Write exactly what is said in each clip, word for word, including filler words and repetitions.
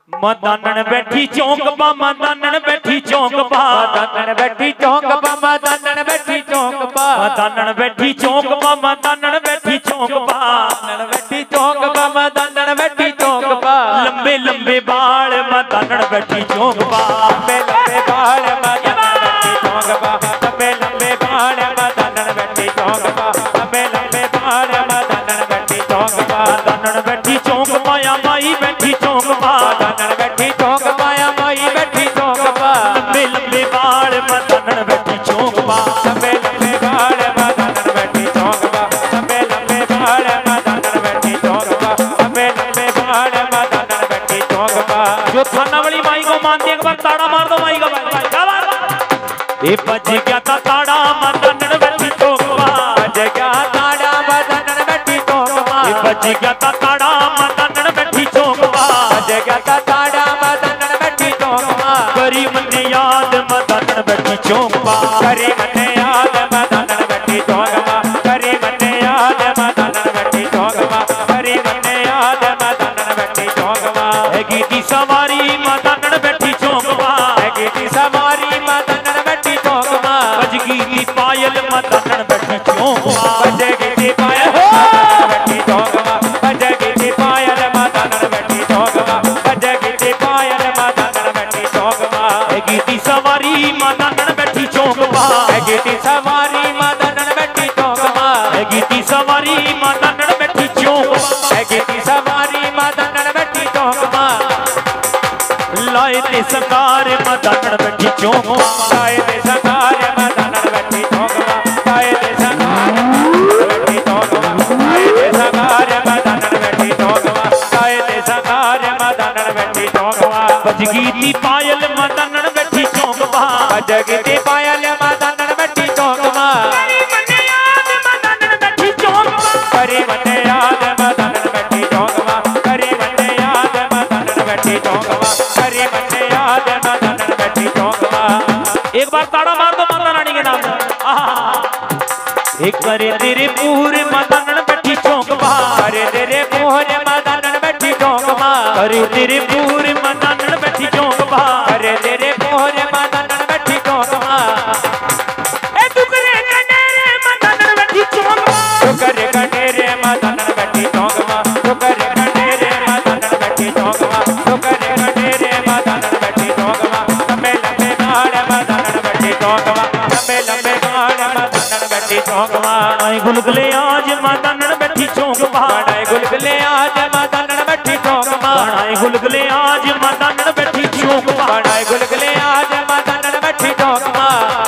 मदानन बैठी चौंक बा मदानन बैठी चौंक बा मदानन बैठी चौंक बा मदानन बैठी चौंक बा मदानन बैठी चौंक बा मदानन बैठी चौंक बा मदानन बैठी चौंक बा मदानन बैठी चौंक बा लंबे लंबे बाल मदानन बैठी चौंक बा लंबे लंबे बाल मदानन बैठी चौंक बा लंबे लंबे बाल मदानन बैठी चौंक बा लंबे लंबे बाल मदानन बैठी चौंक बा मदानन बैठी चौंक माया माई बैठी चौंक बा मदानन बैठी चौंक माया माई बैठी चौंक बा लंबे लंबे बाल मदानन बैठी चौंक बा लंबे लंबे बाल मदानन बैठी चौंक बा लंबे लंबे बाल मदानन बैठी चौंक बा लंबे लंबे बाल मदानन बैठी चौंक बा। जो थाना वाली माई को मानती है एक बार ताड़ा मार दो माई का भाई क्या बात ये बज गया था ताड़ा मदानन बैठी चौंक बा बज गया ताड़ा मदानन बैठी चौंक बा ये बज गया था ताड़ा मदानन बैठी चौंक बा बज गया था ताड़ा मदानन बैठी चौंक बा करी मन्ने याद मदानन बैठी चौंक बा करी मन्ने याद मदानन बैठी चौंक बा करी मन्ने याद मदानन बैठी चौंक बा करी मन्ने याद मदानन बैठी चौंक बा है गीती सवारी मदानन बैठी चौंक बा है गीती सवारी मदानन बैठी चौंक बा बज गई पायल मदानन बैठी चौंक बा बज गई पायल मदानन बैठी चौंक बा बज गई पायल मदानन बैठी चौंक बा बज गई पायल मदानन बैठी चौंक बा है गीती सवारी मदानन बैठी चौंक बा है गीती सवारी मदानन बैठी चौंक बा है गीती सवारी मदानन बैठी चौंक बा है गीती सवारी मदानन बैठी चौंक बा लाए ते सरकार मदानन बैठी चौंक बा लाए ते सरकार मदानन बैठी चौंक बा लाए ते सरकार बैठी चौंक बा लाए ते सरकार मदानन बैठी चौंक बा लाए ते सरकार मदानन बैठी चौंक बा बज गई पायल मदानन बैठी चौंक बा बज गई पायल मदानन बैठी चौंक बा करी मन्ने याद मदानन बैठी चौंक बा करे मन्ने याद मदानन बैठी चौंक बा करे मन्ने याद मदानन बैठी चौंक बा एक बार ताड़ा मार दो माता रानी के नाम एक करे तेरे पूरे मदानन बैठी चौंक बा करे तेरे मोहन मदानन बैठी चौंक बा करे तेरे पूरे मदानन बैठी चौंक बा करे तेरे मोहन मदानन बैठी चौंक बा ए टुकरे कनेरे मदानन बैठी चौंक बा टुकरे कनेरे मदानन बैठी चौंक बा टुकरे कनेरे मदानन बैठी चौंक बा टुकरे कनेरे मदानन बैठी चौंक बा लंबे लंबे बाल मदानन बैठी चौंक बा लंबे लंबे बाल मदानन बैठी चौंक बा आई गुलगुले आज मदानन बैठी चौंक बा बनाए गुलगुले आज मदानन बैठी चौंक बा आई गुलगुले आज मदानन बैठी चौंक बा बनाए गुलगुले आज मदानन बैठी चौंक बा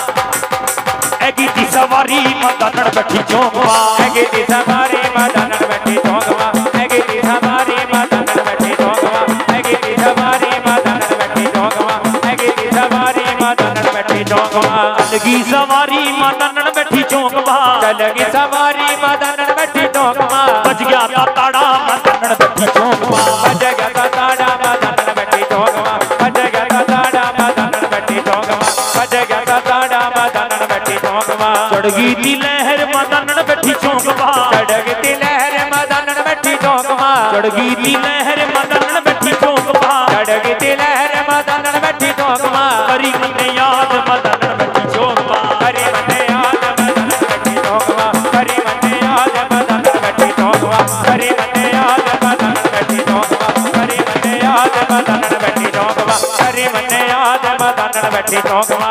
ए गीती सवारी मदानन बैठी चौंक बा है गीती सवारी मदानन बैठी चौंक बा है गीती सवारी मदानन बैठी चौंक बा है गीती सवारी मदानन बैठी चौंक बा है गीती सवारी मदानन बैठी चौंक बा लगी सवारी मदानन बैठी चौंक बा चलगी सवारी मदानन बैठी चौंक बा बज गया था ताड़ा मदानन बैठी चौंक बा बज गया था ताड़ा मदानन बैठी चौंक बा बज गया था ताड़ा मदानन बैठी चौंक बा बज गया था ताड़ा मदानन बैठी चौंक बा चढ़गी थी लहर मदानन बैठी चौंक बा चढ़गती लहर मदानन बैठी चौंक बा चढ़गी थी लहर मदानन बैठी चौंक बा चढ़गती लहर मदानन बैठी चौंक बा करी मन्ने याद मदानन बैठी चौंक बा करी मन्ने याद मदानन बैठी चौंक बा करी मन्ने याद मदानन बैठी चौंक बा करी मन्ने याद मदानन बैठी चौंक बा करी मन्ने याद मदानन बैठी चौंक बा करी मन्ने याद मदानन बैठी चौंक बा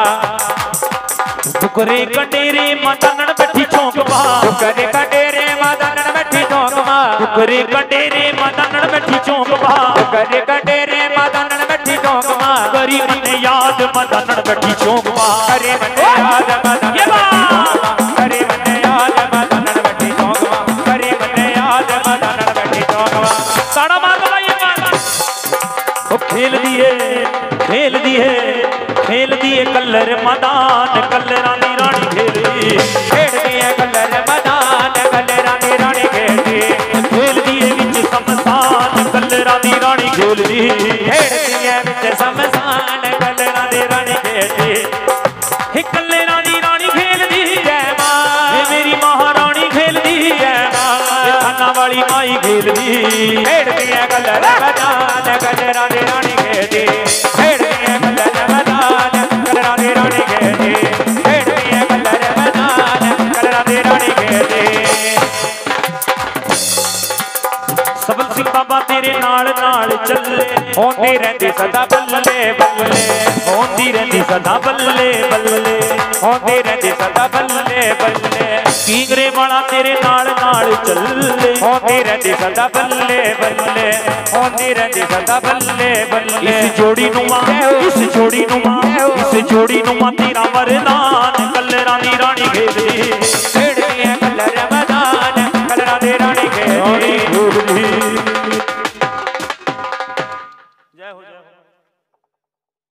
टुकरे कटेरे मदानन बैठी चौंक बा टुकरे कटेरे मदानन बैठी चौंक बा टुकरे कटेरे मदानन बैठी चौंक बा टुकरे कटेरे मदानन बैठी चौंक बा करी मन्ने याद मदानन बैठी चौंक बा करी मन्ने याद मदानन बैठी चौंक बा करी मन्ने याद मदानन बैठी चौंक बा करी मन्ने याद मदानन बैठी चौंक बा ताड़ा मार दो भाई एक बार ओ खेल दिए खेल दिए खेल दिए कलर मदान कलरां दी रानी खेली खेड़ दिए कलर मदान कलरां दी रानी खेलदी खेल दिए विच समसान कलरां दी रानी खेलदी खेड़ दिए विच समसान कलरां दी रानी खेलदी हे कलरां दी रानी खेलदी जय मां हे मेरी महारानी खेलदी जय मां थाना वाली माई खेलदी खेड़ दिए कलर कलर मैदान कलरां दी रानी खेलदी खेलदी है कलर मैदान कलरां दी रानी खेलदी खेलदी है कलर मैदान कलरां दी रानी खेलदी सबल सिंह बाबा तेरे नाल नाल चले होंदी रहंदी सदा बल्ले बल्ले होंदी रहंदी सदा बल्ले बल्ले होंदी रहंदी सदा बल्ले बल्ले कींगरे वाला तेरे नाल नाल चले होंदी रहंदी सदा बल्ले बल्ले होंदी रहंदी सदा बल्ले बल्ले इस जोड़ी नुमा इस जोड़ी नुमा इस जोड़ी नुमा तेरा वरदान